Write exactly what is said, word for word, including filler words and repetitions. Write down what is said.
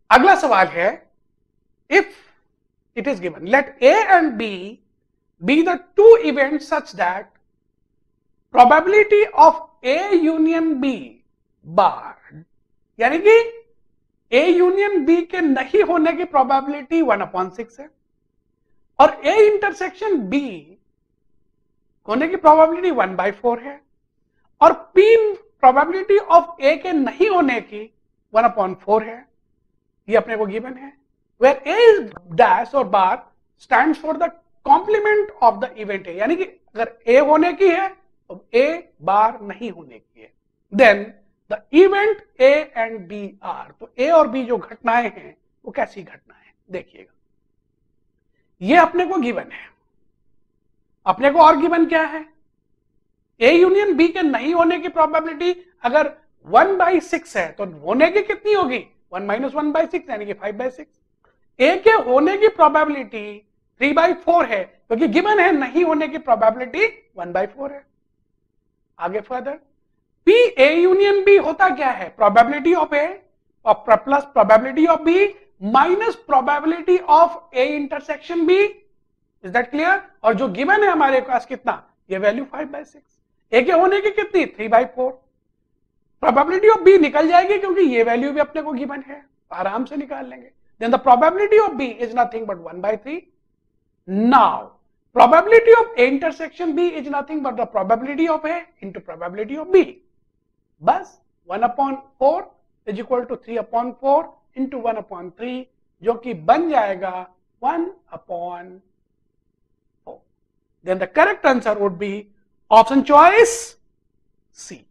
अगला सवाल है, if it is given let A and B be the two event such that probability of A union B bar, यानी कि ए union B के नहीं होने की प्रोबेबिलिटी वन अपॉन सिक्स है और ए इंटरसेक्शन बी होने की प्रोबेबिलिटी वन बाई फोर है और पी प्रोबेबिलिटी ऑफ ए के नहीं होने की वन अपॉन फोर है। ये अपने को गिवन है, वेयर ए इज डैश और bar stands for the complement of the event है, यानी कि अगर ए होने की है तो ए बार नहीं होने की है, then the event A and B are, तो ए और बी जो घटनाएं हैं वो कैसी घटनाएं हैं देखिएगा। ये अपने को गिवन है, अपने को और गिवन क्या है, ए यूनियन बी के नहीं होने की प्रोबेबिलिटी अगर वन बाई सिक्स है तो होने की कितनी होगी, one minus one by six यानी कि फाइव बाई सिक्स। ए के होने की प्रोबेबिलिटी थ्री बाई फोर है क्योंकि गिवन है नहीं होने की प्रोबेबिलिटी वन बाई फोर है। आगे further P A union B होता क्या है, probability of A plus probability of B minus probability of A intersection B, is that clear. और जो गिवन है हमारे पास कितना, ये value five by six, A के होने की कितनी three by four, probability of B निकल जाएगी क्योंकि ये वैल्यू भी अपने को गिवन है, आराम से निकाल लेंगे। Then the probability of B is nothing but one by three. Now probability of A intersection B is nothing but the probability of A into probability of B, बस one upon four is equal to three upon four into one upon three, जो कि बन जाएगा one upon four. Then the correct answer would be option choice C.